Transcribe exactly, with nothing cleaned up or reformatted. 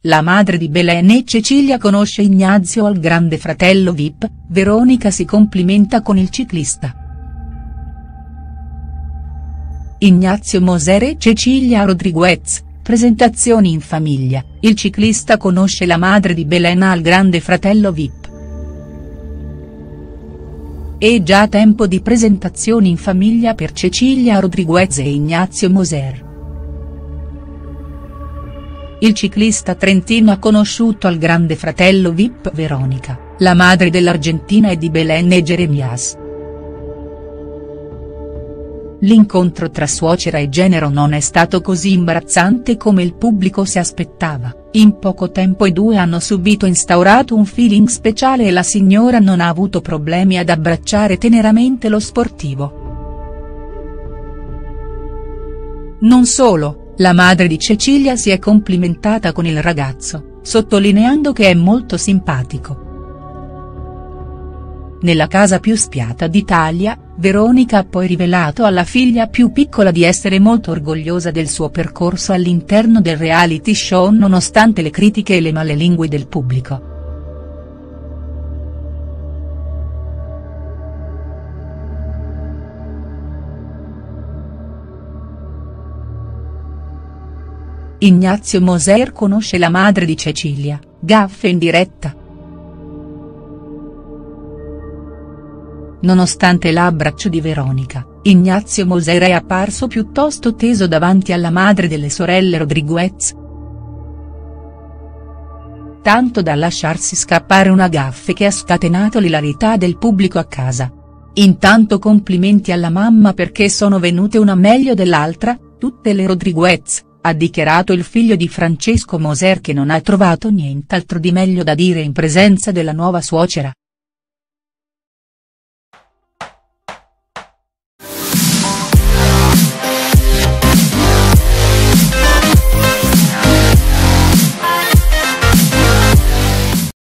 la madre di Belen e Cecilia conosce Ignazio al grande fratello V I P, Veronica si complimenta con il ciclista. Ignazio Moser e Cecilia Rodriguez, presentazioni in famiglia, il ciclista conosce la madre di Belen al grande fratello V I P. È già tempo di presentazioni in famiglia per Cecilia Rodriguez e Ignazio Moser. Il ciclista trentino ha conosciuto al grande fratello V I P Veronica, la madre dell'argentina e di Belen e Jeremías. L'incontro tra suocera e genero non è stato così imbarazzante come il pubblico si aspettava, in poco tempo i due hanno subito instaurato un feeling speciale e la signora non ha avuto problemi ad abbracciare teneramente lo sportivo. Non solo, la madre di Cecilia si è complimentata con il ragazzo, sottolineando che è molto simpatico. Nella casa più spiata d'Italia, Veronica ha poi rivelato alla figlia più piccola di essere molto orgogliosa del suo percorso all'interno del reality show nonostante le critiche e le malelingue del pubblico. Ignazio Moser conosce la madre di Cecilia, gaffe in diretta. Nonostante l'abbraccio di Veronica, Ignazio Moser è apparso piuttosto teso davanti alla madre delle sorelle Rodriguez. Tanto da lasciarsi scappare una gaffe che ha scatenato l'ilarità del pubblico a casa. Intanto complimenti alla mamma perché sono venute una meglio dell'altra, tutte le Rodriguez, ha dichiarato il figlio di Francesco Moser che non ha trovato nient'altro di meglio da dire in presenza della nuova suocera.